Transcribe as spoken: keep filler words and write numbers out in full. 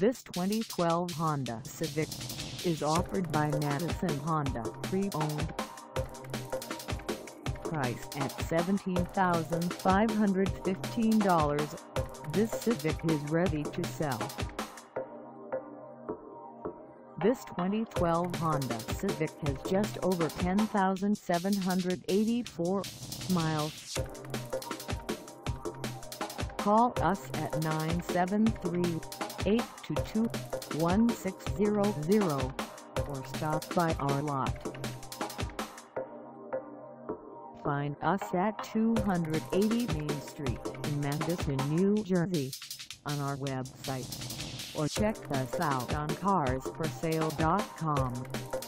This twenty twelve Honda Civic is offered by Madison Honda Pre-Owned. Priced at seventeen thousand five hundred fifteen dollars, this Civic is ready to sell. This twenty twelve Honda Civic has just over ten thousand seven hundred eighty-four miles. Call us at nine seven three, eight two two, one six zero zero or stop by our lot. Find us at two eighty Main Street in Madison, New Jersey, on our website, or check us out on cars for sale dot com.